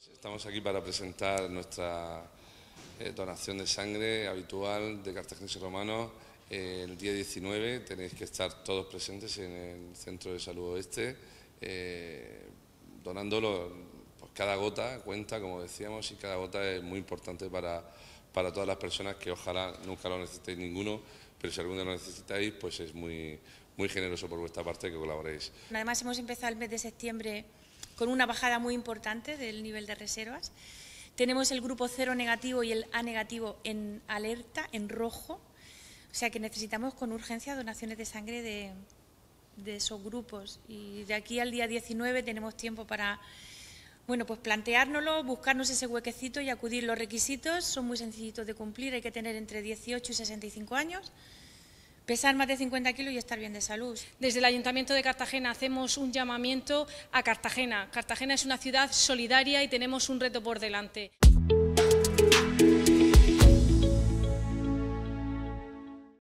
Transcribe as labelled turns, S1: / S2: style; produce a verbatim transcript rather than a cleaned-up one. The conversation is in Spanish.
S1: Estamos aquí para presentar nuestra eh, donación de sangre habitual de cartagineses romanos. Eh, el día diecinueve tenéis que estar todos presentes en el Centro de Salud Oeste, eh, donándolo. Pues cada gota cuenta, como decíamos, y cada gota es muy importante para, para todas las personas que ojalá nunca lo necesitéis ninguno, pero si algún día lo necesitáis, pues es muy, muy generoso por vuestra parte que colaboréis.
S2: Además, hemos empezado el mes de septiembre con una bajada muy importante del nivel de reservas. Tenemos el grupo cero negativo y el A negativo en alerta, en rojo, o sea que necesitamos con urgencia donaciones de sangre de, de esos grupos. Y de aquí al día diecinueve tenemos tiempo para, bueno, pues planteárnoslo, buscarnos ese huequecito y acudir. Los requisitos son muy sencillitos de cumplir, hay que tener entre dieciocho y sesenta y cinco años, pesar más de cincuenta kilos y estar bien de salud.
S3: Desde el Ayuntamiento de Cartagena hacemos un llamamiento a Cartagena. Cartagena es una ciudad solidaria y tenemos un reto por delante.